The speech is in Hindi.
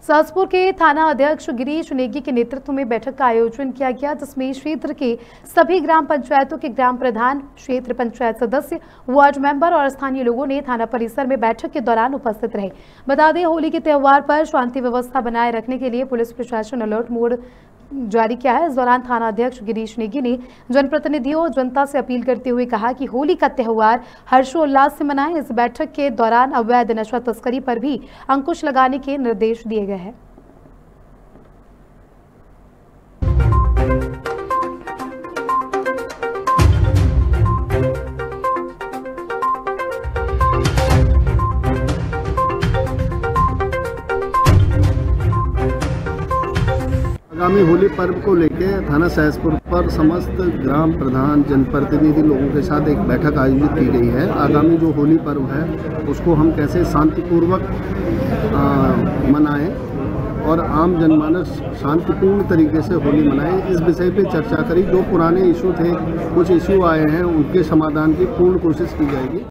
सहसपुर के थाना अध्यक्ष गिरीश नेगी के नेतृत्व में बैठक का आयोजन किया गया, जिसमें क्षेत्र के सभी ग्राम पंचायतों के ग्राम प्रधान, क्षेत्र पंचायत सदस्य, वार्ड मेंबर और स्थानीय लोगों ने थाना परिसर में बैठक के दौरान उपस्थित रहे। बता दें, होली के त्योहार पर शांति व्यवस्था बनाए रखने के लिए पुलिस प्रशासन अलर्ट मोड जारी किया है। इस दौरान थाना अध्यक्ष गिरीश नेगी ने जनप्रतिनिधियों और जनता से अपील करते हुए कहा कि होली का त्योहार हर्षोल्लास से मनाएं। इस बैठक के दौरान अवैध नशा तस्करी पर भी अंकुश लगाने के निर्देश दिए गए हैं। आगामी होली पर्व को लेकर थाना सहसपुर पर समस्त ग्राम प्रधान, जनप्रतिनिधि लोगों के साथ एक बैठक आयोजित की गई है। आगामी जो होली पर्व है उसको हम कैसे शांतिपूर्वक मनाएं और आम जनमानस शांतिपूर्ण तरीके से होली मनाएं, इस विषय पे चर्चा करी। जो पुराने इशू थे, कुछ इशू आए हैं, उनके समाधान की पूर्ण कोशिश की जाएगी।